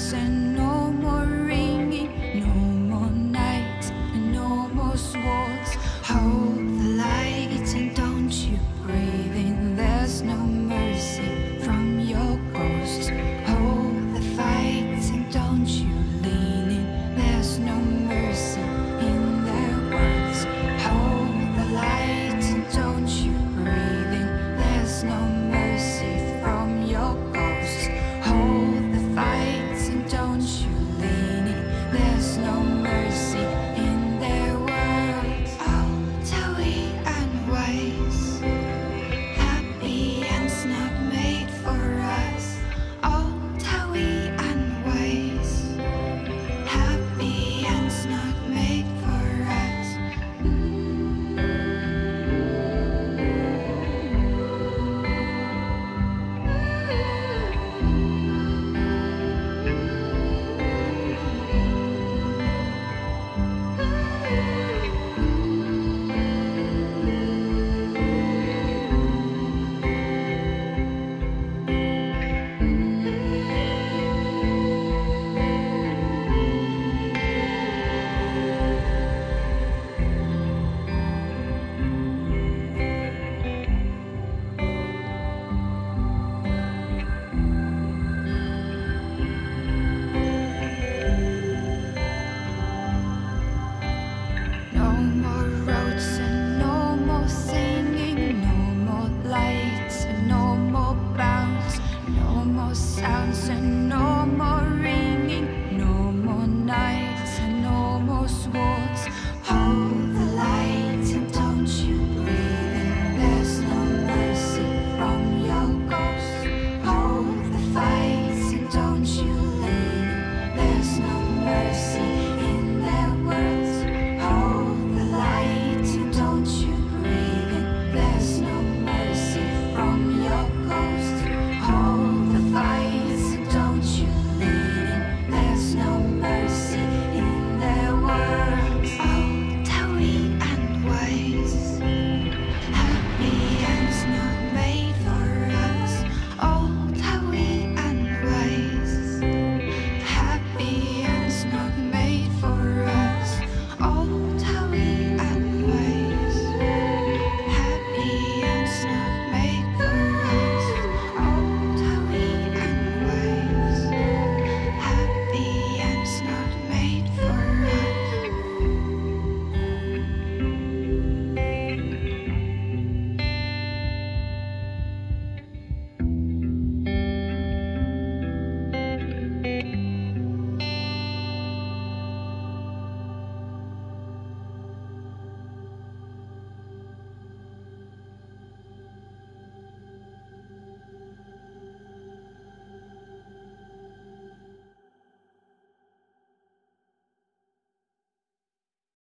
bells and no more ringing, no more nights and no more swords. Hold the lights and don't you breathe in. There's no mercy from your ghosts. Hold the fights and don't you lean in. There's no mercy in their words. Hold the lights and don't you breathe in. There's no mercy from your ghosts. Hold the fights and don't you lean in. There's no mercy in their words. Old are we and wise. Happy ends not made for us. Old are we and wise. Happy ends not made for us. No more roads and no more singing, no more lights and no more bounds, no more sounds and